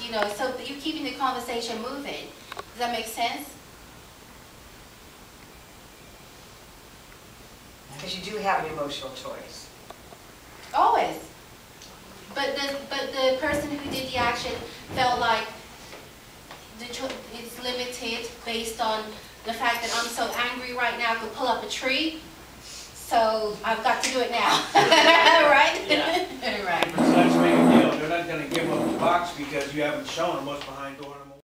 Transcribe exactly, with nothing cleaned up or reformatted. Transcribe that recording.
you know, so you're keeping the conversation moving. Does that make sense? Because you do have an emotional choice. Always. But the, but the person who did the action felt like the cho it's limited based on the fact that I'm so angry right now, I could pull up a tree. So I've got to do it now. Right? Yeah. Right. Let's make a deal. They're not going to give up the box because you haven't shown them what's behind door number one.